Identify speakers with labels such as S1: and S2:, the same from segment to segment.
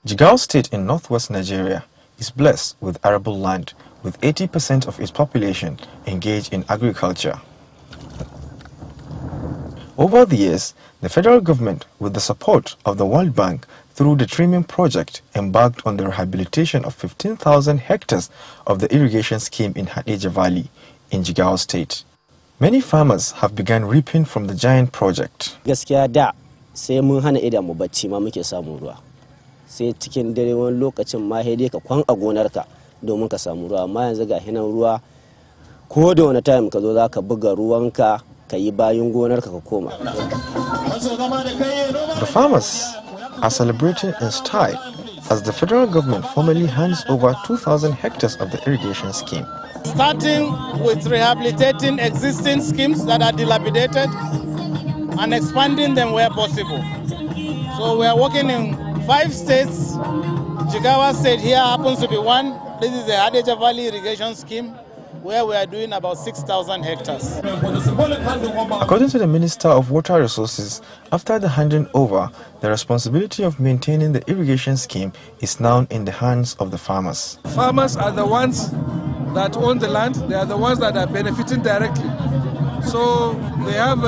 S1: Jigawa State in northwest Nigeria is blessed with arable land, with 80% of its population engaged in agriculture. Over the years, the federal government, with the support of the World Bank through the trimming project, embarked on the rehabilitation of 15,000 hectares of the irrigation scheme in Hadeja Valley in Jigawa State. Many farmers have begun reaping from the giant project.
S2: Gaskiya da sai mun hana idan mu bacci ma muke samu ruwa. Sai cikin dare wani lokacin ma sai dai ka kwan a gonarka domin ka samu ruwa, amma yanzu ga hinan ruwa ko da wani time ka zo zaka buga ruwanka ka yi bayin gonarka ka koma.
S1: The farmers are celebrating in style as the federal government formally hands over 2,000 hectares of the irrigation scheme.
S3: Starting with rehabilitating existing schemes that are dilapidated and expanding them where possible. So we are working in 5 states. Jigawa State here happens to be one. This is the Hadeja Valley irrigation scheme where we are doing about 6,000 hectares.
S1: According to the Minister of Water Resources, after the handing over, the responsibility of maintaining the irrigation scheme is now in the hands of the farmers.
S4: Farmers are the ones that own the land. They are the ones that are benefiting directly. So they have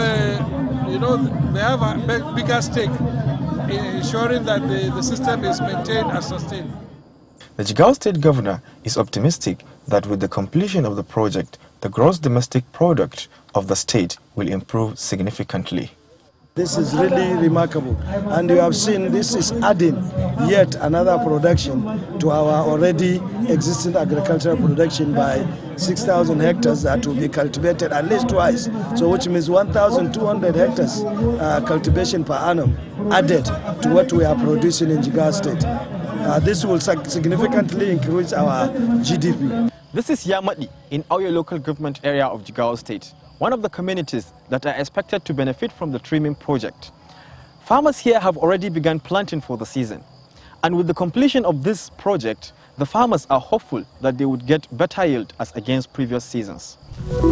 S4: a bigger stake in ensuring that the system is maintained and sustained.
S1: The Jigawa State Governor is optimistic that with the completion of the project, the gross domestic product of the state will improve significantly.
S5: This is really remarkable, and you have seen this is adding yet another production to our already existing agricultural production by 6,000 hectares that will be cultivated at least twice, so which means 1,200 hectares cultivation per annum added to what we are producing in Jigawa State. This will significantly increase our GDP.
S1: This is Yamadi in Auyo local government area of Jigawa State, one of the communities that are expected to benefit from the trimming project. Farmers here have already begun planting for the season. And with the completion of this project, the farmers are hopeful that they would get better yield as against previous seasons.